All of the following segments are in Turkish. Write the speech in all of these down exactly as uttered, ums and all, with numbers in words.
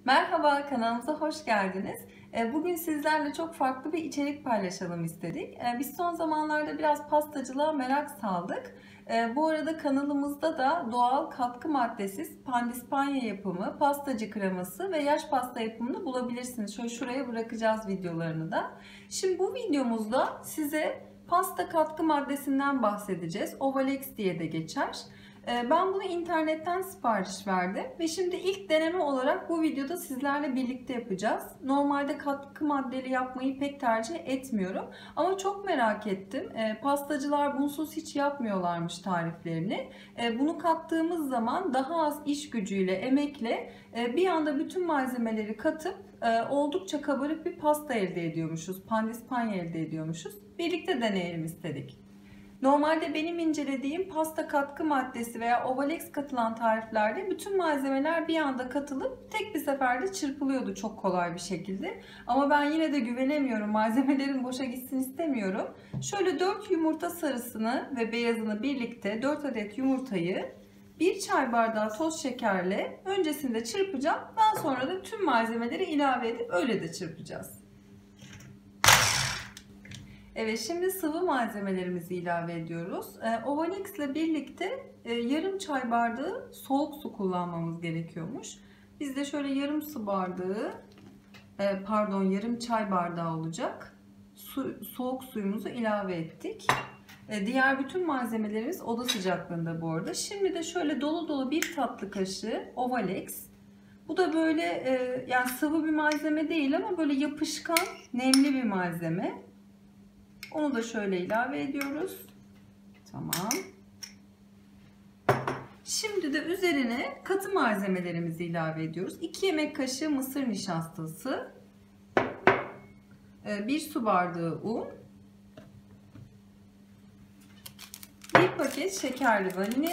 Merhaba, kanalımıza hoş geldiniz. Bugün sizlerle çok farklı bir içerik paylaşalım istedik. Biz son zamanlarda biraz pastacılığa merak saldık. Bu arada kanalımızda da doğal katkı maddesiz pandispanya yapımı, pastacı kreması ve yaş pasta yapımını bulabilirsiniz. Şöyle şuraya bırakacağız videolarını da. Şimdi bu videomuzda size pasta katkı maddesinden bahsedeceğiz. Ovalex diye de geçer. Ben bunu internetten sipariş verdim ve şimdi ilk deneme olarak bu videoda sizlerle birlikte yapacağız. Normalde katkı maddeli yapmayı pek tercih etmiyorum ama çok merak ettim. Pastacılar bunsuz hiç yapmıyorlarmış tariflerini. Bunu kattığımız zaman daha az iş gücüyle, emekle bir anda bütün malzemeleri katıp oldukça kabarık bir pasta elde ediyormuşuz. Pandispanya elde ediyormuşuz. Birlikte deneyelim istedik. Normalde benim incelediğim pasta katkı maddesi veya Ovalex katılan tariflerde bütün malzemeler bir anda katılıp tek bir seferde çırpılıyordu çok kolay bir şekilde. Ama ben yine de güvenemiyorum. Malzemelerin boşa gitsin istemiyorum. Şöyle dört yumurta sarısını ve beyazını birlikte dört adet yumurtayı bir çay bardağı toz şekerle öncesinde çırpacağım. Daha sonra da tüm malzemeleri ilave edip öyle de çırpacağız. Evet, şimdi sıvı malzemelerimizi ilave ediyoruz. Ovalex ile birlikte yarım çay bardağı soğuk su kullanmamız gerekiyormuş. Biz de şöyle yarım su bardağı, pardon yarım çay bardağı olacak su, soğuk suyumuzu ilave ettik. Diğer bütün malzemelerimiz oda sıcaklığında bu arada. Şimdi de şöyle dolu dolu bir tatlı kaşığı Ovalex. Bu da böyle yani sıvı bir malzeme değil ama böyle yapışkan, nemli bir malzeme. Onu da şöyle ilave ediyoruz. Tamam. Şimdi de üzerine katı malzemelerimizi ilave ediyoruz. iki yemek kaşığı mısır nişastası, bir su bardağı un, bir paket şekerli vanilin.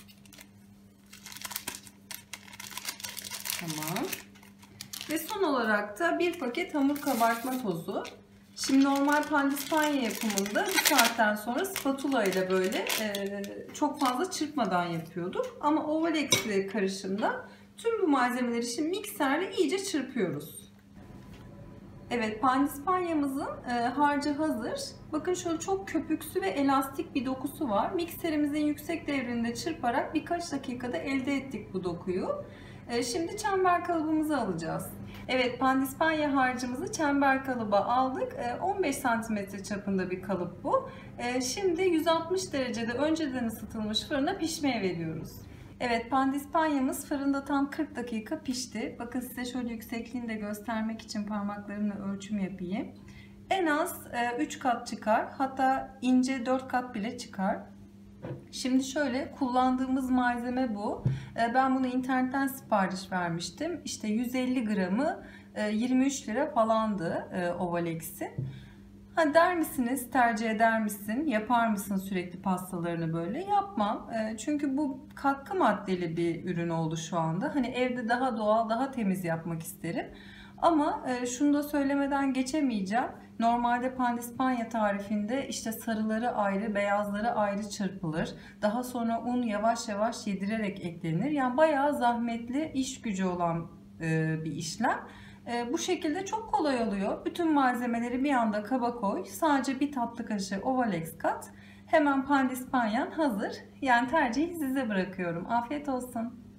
Tamam. Ve son olarak da bir paket hamur kabartma tozu. Şimdi normal pandispanya yapımında bir saatten sonra spatula ile böyle e, çok fazla çırpmadan yapıyorduk. Ama Ovalex ile karışımda tüm bu malzemeleri şimdi mikserle iyice çırpıyoruz. Evet, pandispanyamızın e, harcı hazır. Bakın şöyle çok köpüksü ve elastik bir dokusu var. Mikserimizin yüksek devrinde çırparak birkaç dakikada elde ettik bu dokuyu. E, şimdi çember kalıbımızı alacağız. Evet, pandispanya harcımızı çember kalıba aldık. on beş santimetre çapında bir kalıp bu. Şimdi yüz altmış derecede önceden ısıtılmış fırına pişmeye veriyoruz. Evet, pandispanyamız fırında tam kırk dakika pişti. Bakın size şöyle yüksekliğini de göstermek için parmaklarımla ölçüm yapayım. En az üç kat çıkar. Hatta ince dört kat bile çıkar. Şimdi şöyle kullandığımız malzeme bu. Ben bunu internetten sipariş vermiştim. İşte yüz elli gramı yirmi üç lira falandı Ovalex'in. Ha der misiniz, tercih eder misin, yapar mısın sürekli pastalarını böyle? Yapmam. Çünkü bu katkı maddeli bir ürün oldu şu anda. Hani evde daha doğal, daha temiz yapmak isterim. Ama şunu da söylemeden geçemeyeceğim. Normalde pandispanya tarifinde işte sarıları ayrı, beyazları ayrı çırpılır. Daha sonra un yavaş yavaş yedirerek eklenir. Yani bayağı zahmetli, iş gücü olan bir işlem. Bu şekilde çok kolay oluyor. Bütün malzemeleri bir anda kaba koy. Sadece bir tatlı kaşığı Ovalex kat. Hemen pandispanyan hazır. Yani tercihi size bırakıyorum. Afiyet olsun.